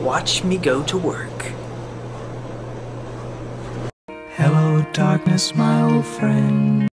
watch me go to work. Hello, darkness, my old friend.